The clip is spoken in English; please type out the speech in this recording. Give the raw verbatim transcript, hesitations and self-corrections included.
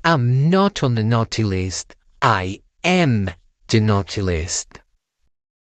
I'm not on the naughty list. I am the naughty list.